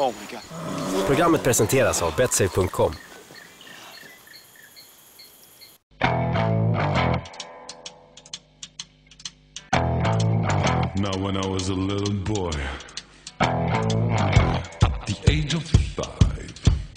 Oh my God. Programmet presenteras av betsafe.com. Now when I was a little boy, at the age of 5,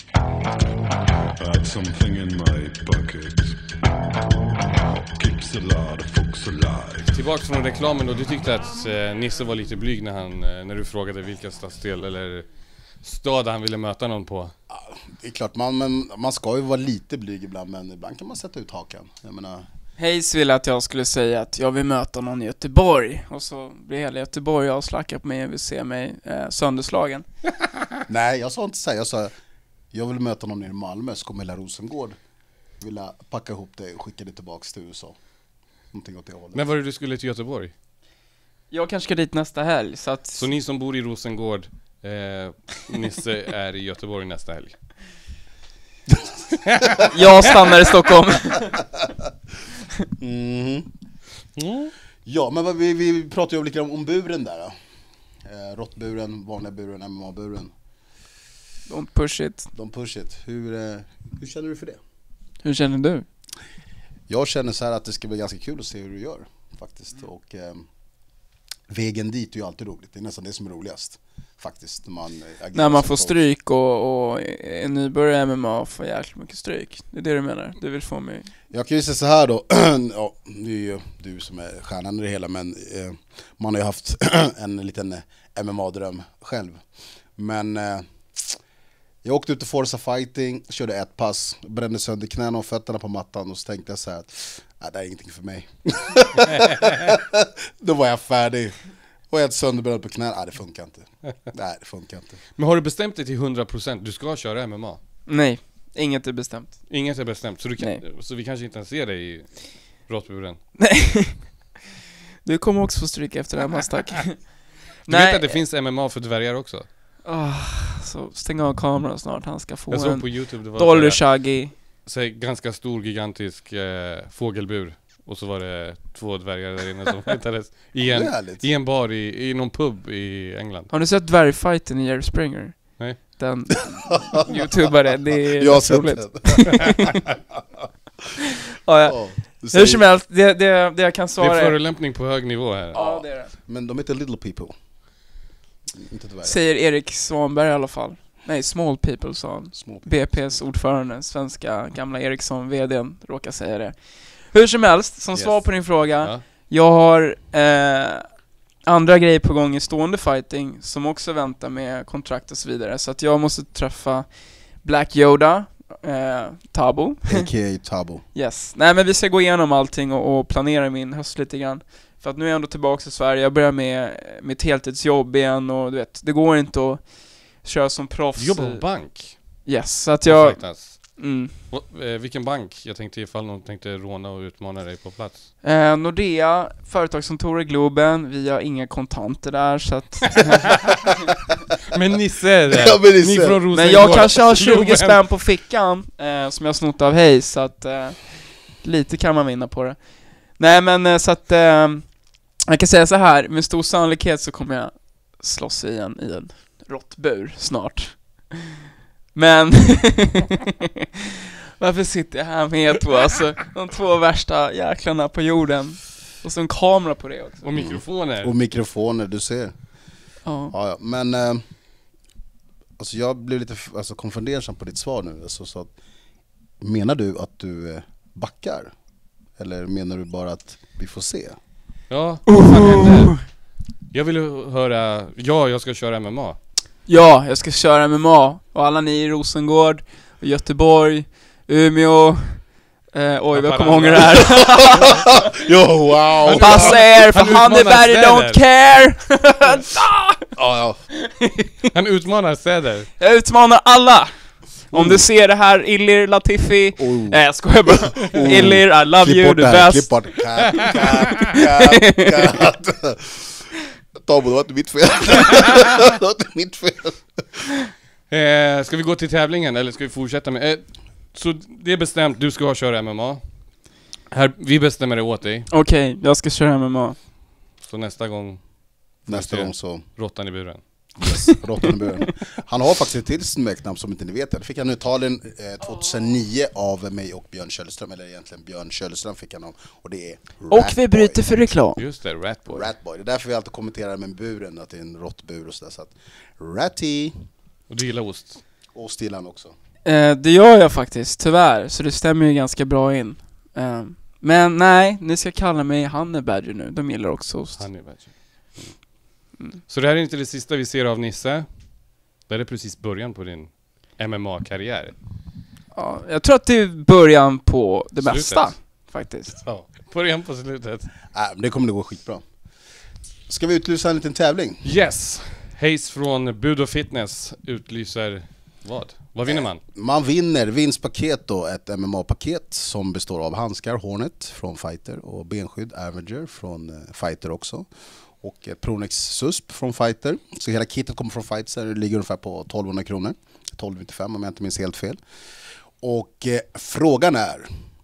I had something in my pocket, keeps a lot of folks alive. Tillbaka från reklamen då, du tyckte att Nisse var lite blyg när du frågade vilken stadsdel eller stad han ville möta någon på. Ja, det är klart, man ska ju vara lite blyg ibland, men ibland kan man sätta ut hakan. Jag menar... Hayes ville att jag skulle säga att jag vill möta någon i Göteborg. Och så blir hela Göteborg och slackar på mig och vill se mig sönderslagen. Nej, jag sa inte så här. Jag sa, jag vill möta någon i Malmö, så kommer hela Rosengård vilja packa ihop det och skicka det tillbaka till USA. Någonting åt det hållet. När var det du skulle till Göteborg? Jag kanske ska dit nästa helg. Så ni som bor i Rosengård, Nisse är i Göteborg nästa helg. Jag stannar i Stockholm. Ja, men vi pratar ju lite om buren där då. Råttburen, vanliga buren, MMA-buren. Don't push it. Don't push it. Hur känner du för det? Hur känner du? Jag känner så här att det ska bli ganska kul att se hur du gör faktiskt. Och vägen dit är ju alltid roligt. Det är nästan det som är roligast faktiskt. När man får stryk och en nybörjare MMA får jäkligt mycket stryk. Det är det du menar? Du vill få mig... Jag kan ju säga så här då. Ja, det är ju du som är stjärnan i det hela. Men man har ju haft en liten MMA-dröm själv. Men jag åkte ut till Forza Fighting, körde ett pass, brände sönder knäna och fötterna på mattan. Och så tänkte jag så här att det är ingenting för mig. Då var jag färdig. Och jag hade sönderbränd på knäna. Det funkar inte. Nej, det funkar inte. Men har du bestämt dig till 100%? Du ska köra MMA? Nej, inget är bestämt. Inget är bestämt, så vi kanske inte ens ser dig i råttburen? Nej. Du kommer också få stryka efter det här masstack. Du vet att det finns MMA för dvärgar också? Så stäng av kameran snart. Han ska få jag såg en på YouTube, det var Dolly Shaggy. Ganska stor, gigantisk fågelbur. Och så var det 2 dvärgar där inne som hittades i en bar i någon pub i England. Har du sett dvärgfighten i Jerry Springer? Nej. Den YouTubare, det är jag har sett roligt. Hur som helst, det jag kan svara det är förolämpning på hög nivå här. Ja, det är det. Men de heter Little People. Inte dvärgar. Säger Erik Svanberg i alla fall. Nej, Small People sa han. BP's ordförande, svenska gamla Eriksson, vdn, råkar säga det. Hur som helst, som svar på din fråga, jag har andra grejer på gång i stående fighting som också väntar med kontrakt och så vidare. Så att jag måste träffa Black Yoda, Tabo. A.k.a. Tabo. Yes. Nej, men vi ska gå igenom allting och planera min höst lite grann. För att nu är jag ändå tillbaka i Sverige. Jag börjar med mitt heltidsjobb igen och du vet, det går inte att köra som proffs. Du jobbar på bank? Yes, så att jag... Vilken bank? Jag tänkte ifall någon tänkte råna och utmana dig på plats. Nordea, företagskontor i Globen. Vi har inga kontanter där så att... Men Nisse är det. Ja, Ni från Rosengård. Men jag kanske har 20 spänn på fickan som jag snott av Hayes. Så att lite kan man vinna på det. Nej, men så att jag kan säga så här. Med stor sannolikhet så kommer jag slåss i en råttbur snart. Men varför sitter jag här med två, alltså, de 2 värsta jäklarna på jorden. Och så en kamera på det också. Och mikrofoner. Och mikrofoner, du ser. Ja. Men alltså jag blev lite konfunderad på ditt svar nu. Alltså, så att, menar du att du backar? Eller menar du bara att vi får se? Ja, vad fan händer? Jag vill höra, jag ska köra MMA. Ja, jag ska köra MMA. Och alla ni i Rosengård och Göteborg, Umeå. Oj, vad kommer ihåg det här. Jo, wow. Passa er, för Hanneberg don't care. Ja. Han utmanar städer. Jag utmanar alla. Om du ser det här, Illir Latifi. Nej, jag skojar bara. Illir, I love you, the best. Klipp bort det här. Tabo, det var inte mitt fel. Det var inte mitt fel. Ska vi gå till tävlingen eller ska vi fortsätta med... så det är bestämt, du ska köra MMA. Vi bestämmer det åt dig. Okej, jag ska köra MMA. Så nästa gång så... Råttan i buren. Yes, råttan i buren. Han har faktiskt ett till smeknamn som inte ni vet. Det fick han i Italien 2009 av mig och Björn Kjellström. Eller egentligen Björn Kjellström fick han av. Och det är Och vi bryter för reklam. Just det, Ratboy. Ratboy. Det är därför vi alltid kommenterar med buren, att det är en råttbur och sådär. Så att Ratty. Och du gillar ost? Ost gillar han också. Det gör jag faktiskt, tyvärr. Så det stämmer ju ganska bra in. Men nej, ni ska kalla mig Honey Badger nu. De gillar också ost. Honey Badger. Så det här är inte det sista vi ser av Nisse. Det är precis början på din MMA-karriär. Ja, jag tror att det är början på det slutet. mesta, faktiskt. Ja, början på slutet. Det kommer det gå skitbra. Ska vi utlysa en liten tävling? Yes! Hayes från Budo Fitness utlyser vad? Vad vinner man? Man vinner vinstpaket då, ett MMA-paket som består av handskar, Hornet från Fighter och benskydd, Avenger från Fighter också. Och ett Pronex Susp från Fighter. Så hela kittet kommer från Fighter, det ligger ungefär på 1200 kronor. 1295 om jag inte minns helt fel. Och frågan är,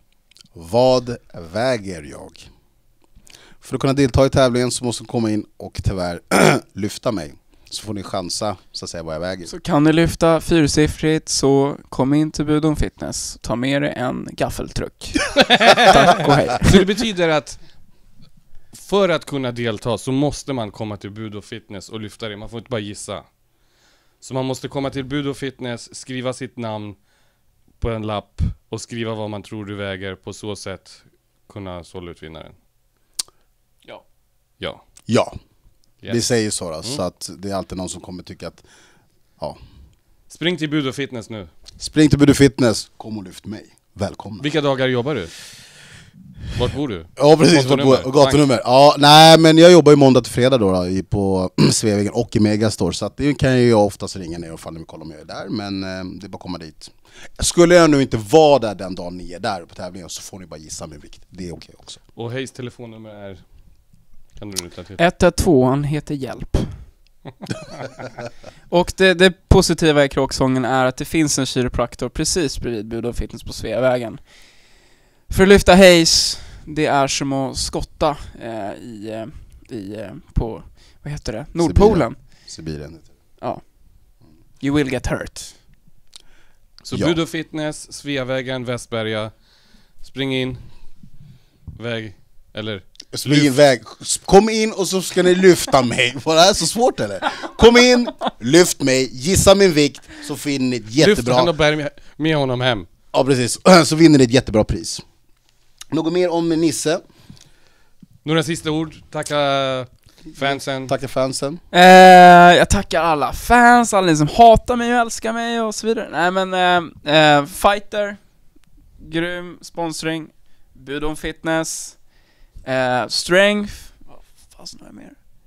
vad väger jag? För att kunna delta i tävlingen så måste du komma in och tyvärr lyfta mig. Så får ni chansa så att säga vad jag väger. Så kan ni lyfta 4-siffrigt så kom in till Budon Fitness. Ta med er en gaffeltruck. Tack och hej. Så det betyder att för att kunna delta så måste man komma till Budo Fitness och lyfta det. Man får inte bara gissa. Så man måste komma till Budo Fitness, skriva sitt namn på en lapp och skriva vad man tror du väger. På så sätt kunna sålla ut vinnaren. Ja. Ja. Ja. Yes. Vi säger så då, så att det är alltid någon som kommer tycka att ja. Spring till Budo Fitness nu. Spring till Budo Fitness, kom och lyft mig. Välkomna. Vilka dagar jobbar du? Vart bor du? Ja precis, gatunummer. Ja, nej men jag jobbar ju måndag till fredag då på Sveavägen och i Megastore. Så att det kan ju jag oftast ringa ner och kolla om jag är där. Men det är bara att komma dit. Skulle jag nu inte vara där den dagen ni är där på tävlingen så får ni bara gissa min vikt. Det är okej också. Och Hayes telefonnummer är... Kan du ta till? 112 heter hjälp. Och det positiva i kråksången är att det finns en kiropraktor precis bredvid Budon Fitness på Sveavägen. För att lyfta Hayes, det är som att skotta på, vad heter det? Nordpolen. Sibirien. Ja. You will get hurt. Så ja. Budo Fitness, Sveavägen, Västberga. Spring in. Väg, eller... Väg. Kom in och så ska ni lyfta mig. Var det här så svårt eller? Kom in, lyft mig, gissa min vikt, så finner ni ett jättebra... Lyft han och bär med honom hem. Ja precis, så vinner ni ett jättebra pris. Något mer om Nisse? Några sista ord, tacka fansen. Tacka fansen. Jag tackar alla fans, alla som hatar mig och älskar mig och så vidare. Nej men Fighter, grym sponsring, Budon Fitness, Strength, vad fan är det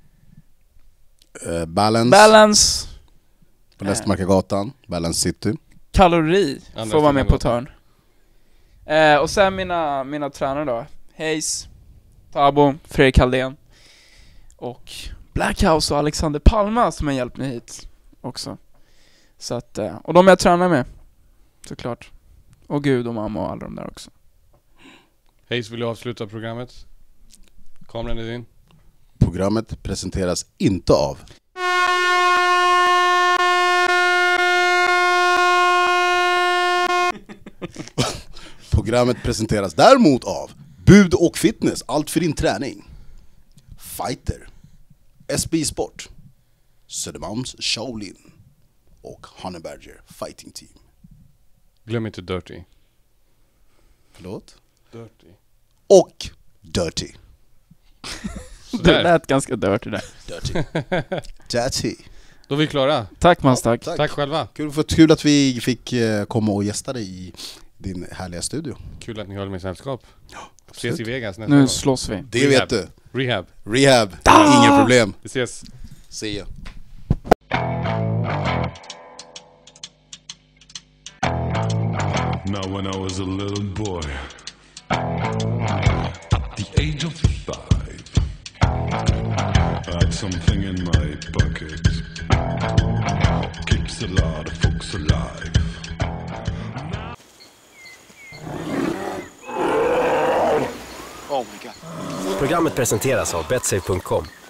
mer? Balance. På Lästmarkagatan, Balance City. Kalori får vara med på törn. Och sen mina tränare då, Hayes, Tabo, Fredrik Halldén och Blackhouse och Alexander Palma som har hjälpt mig hit också. Så att, och de jag tränar med, såklart. Och Gud och mamma och alla de där också. Hayes, vill du avsluta programmet? Kameran är din. Programmet presenteras inte av Programmet presenteras däremot av Bud och Fitness, allt för din träning. Fighter, SB Sport, Södermalms Shaolin och Honey Badger Fighting Team. Glöm inte Dirty. Förlåt? Dirty. Och Dirty. Det lät ganska dirty där. Dirty. Då är vi klara. Tack Mastak. Tack själva. Kul att vi fick komma och gästa dig i din härliga studio. Kul att ni höll med sällskap. Ja, ses i Vegas nästa Nu gång. slåss vi. Det vet du. Rehab. Inga problem. Vi ses. See ya. Now when I was a little boy, at the age of 5, I had something in my bucket, keeps a lot of folks alive. Programmet presenteras av Betsay.com.